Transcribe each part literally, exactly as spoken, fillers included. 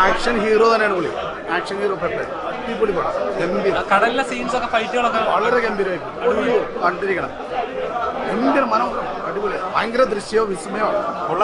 Action hero തന്നെയാണ് പുള്ളി. Action hero Pepe അടിപൊളി പടം, ഗംഭീരം. കടലിലെ സീൻസ് ഒക്കെ ഫൈറ്റുകളൊക്കെ വളരെ ഗംഭീരമായിട്ട് കണ്ടിരിക്കണം. ഗംഭീര മനോഹരം, അടിപൊളി, ഭയങ്കര ദൃശ്യോ വിസ്മയമാണ്.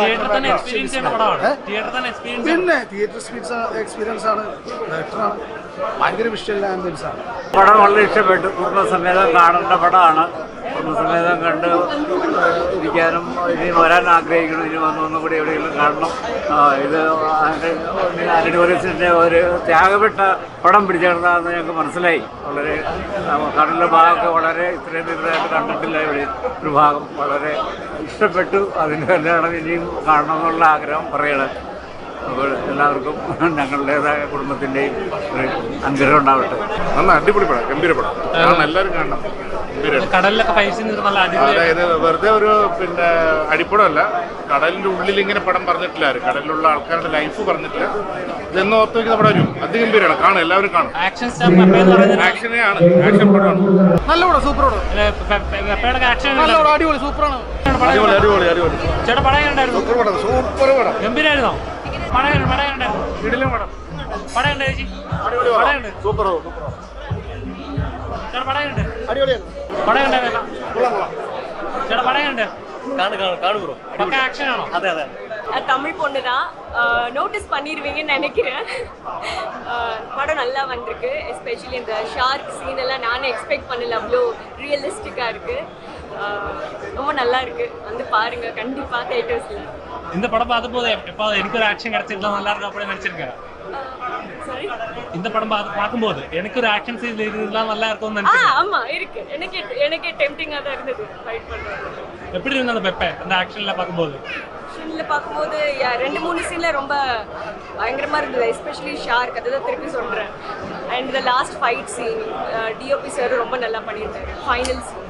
പിന്നെ തിയേറ്റർ എക്സ്പീരിയൻസ് ആണ്, ബെറ്ററാണ്, ഭയങ്കര വിഷ്വൽ ആംബിയൻസ് ആണ്. പടം വളരെ ഇഷ്ടപ്പെട്ടു. കുടുംബസമേതം കാണേണ്ട പടമാണ്. കുടുംബസമേതം കണ്ട് ഇരിക്കാനും ഇനി വരാൻ ആഗ്രഹിക്കണം. ഇനി വന്ന് ഒന്നും കൂടി എവിടെയെങ്കിലും കാണണം. ഇത് ആന്റണി വർഗീസിൻ്റെ ഒരു ത്യാഗപ്പെട്ട പടം പിടിച്ചെടുത്താന്ന് ഞങ്ങൾക്ക് മനസ്സിലായി. വളരെ കടലിലെ ഭാഗമൊക്കെ വളരെ ഇത്രയും ഇതായിട്ട് കണ്ടിട്ടില്ല. ഇവിടെ ഒരു ഭാഗം വളരെ ഇഷ്ടപ്പെട്ടു. അതിന് കല്യാണം ഇനിയും കാണണം എന്നുള്ള ആഗ്രഹം പറയണം. അപ്പോൾ എല്ലാവർക്കും ഞങ്ങളുടേതായ കുടുംബത്തിൻ്റെയും ഒരു അനുഗ്രഹം ഉണ്ടാവട്ടെ. നല്ല അടിപൊളി പടം, ഗംഭീര പടം, എല്ലാവരും കാണണം. കടലിലൊക്കെ അതായത് വെറുതെ ഒരു പിന്നെ അടിപ്പടമല്ല, കടലിൻ്റെ ഉള്ളിൽ ഇങ്ങനെ പടം പറഞ്ഞിട്ടില്ല ആരും. കടലിലുള്ള ആൾക്കാരുടെ ലൈഫ് പറഞ്ഞിട്ടില്ല. ഇതെന്ന് ഓർത്ത് വയ്ക്കുന്ന പടം വരും. അതിഗംഭീരമാണ്, കാണും, എല്ലാവരും കാണും. ആക്ഷനെ ആണ്, ആക്ഷൻ പടമാണ്. നല്ല പടം, സൂപ്പർ പടം, അടിപൊളി, സൂപ്പറാണ്, അടിപൊളി അടിപൊളി അടിപൊളി ചേട്ടാ പടം കണ്ടായിരുന്നു? സൂപ്പർ പടം, സൂപ്പർ പടം, ഗംഭീരായിരുന്നോ? പടം പടം കണ്ടായിരുന്നു? ഇടിലും പടം, പടം കണ്ടു ചേച്ചി? അടിപൊളി, സൂപ്പർ ചേട്ടാ പടം കണ്ട്? അടിപൊളിയാണ്. പടം കണ്ടായിരുന്നോ? ചേട്ടാ പടം കണ്ട്? பக்க ஆக்ஷன் ஆனோ? அதே அதே தமிழ் பொண்ணு தான், நோட்டீஸ் பண்ணிடுவீங்கன்னு நினைக்கிறேன். படம் நல்லா வந்திருக்கு. எஸ்பெஷலி இந்த ஷார்க் சீன் எல்லாம் நானே எக்ஸ்பெக்ட் பண்ணல, அவ்வளோ ரியலிஸ்டிக்காக இருக்கு. ரொம்ப நல்லா இருக்கு, வந்து பாருங்க கண்டிப்பா தியேட்டர்ஸ்ல. இந்த படம் பார்க்கும்போது எப்போ எனக்கு ஒரு ஆக்ஷன் கிடைச்சிருந்தா நல்லா இருக்கும் அப்படி நினைச்சிருக்கேன். சாரி, இந்த படம் பார்க்கும்போது எனக்கு ஒரு ஆக்ஷன் சீன் இருந்தா நல்லா இருக்கும்னு நினைச்சேன். ஆ ஆமா இருக்கு, எனக்கு எனக்கு டெம்ப்டிங்கா தான் இருந்தது ஃபைட் பண்றது. எப்படி இருந்தது அந்த பெப்பே அந்த ஆக்ஷன்ல பார்க்கும்போது? ஆக்ஷன்ல பார்க்கும்போது ரெண்டு மூணு சீன்ல ரொம்ப பயங்கரமா இருந்தது. எஸ்பெஷலி ஷார்க், அதுதான் திருப்பி சொல்றேன். And the last fight scene DOP sir ரொம்ப நல்லா பண்ணியிருந்தாரு. ஃபைனல் சீன்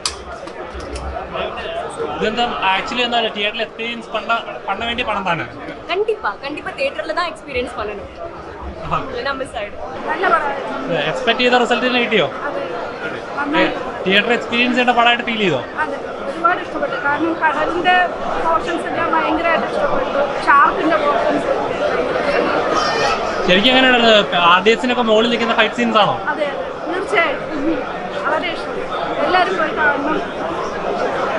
ഇതെന്താ ആക്ച്വലി എന്താ തിയേറ്ററിൽ എക്സ്പീരിയൻസ് பண்ண பண்ண വേണ്ടി പണം தானே? கண்டிப்பா கண்டிப்பா தியேட்டர்ல தான் எக்ஸ்பீரியன்ஸ் பண்ணணும். இல்லனா மிஸ் ஆயிடும். நல்ல படம். എക്സ്പെക്ട് ചെയ്ത റിസൾട്ടിനെ കിട്ടിയോ? തിയേറ്റർ എക്സ്പീരിയൻസ് ചെയ്യേണ്ട പടമായിട്ട് ഫീൽ ചെയ്തോ? അതെ, ഒരുപാട് ഇഷ്ടപ്പെട്ടു. കാരണം കടലിന്റെ പോർഷൻസ് എല്ലാം ഭയങ്കരമായിട്ട് ഇഷ്ടപ്പെട്ടു. ഷാർക്കിന്റെ പോർഷൻസ് ശരിക്കും എങ്ങനെയാണ്? ആർഡിയൻസിനൊക്കെ മുകളിൽ നിൽക്കുന്ന ഫൈറ്റ് സീൻസ് ആണോ? അതെ, തീർച്ചയായിട്ടും വളരെ ഇഷ്ടപ്പെട്ടു. എല്ലാവരും പോയി കാണണം.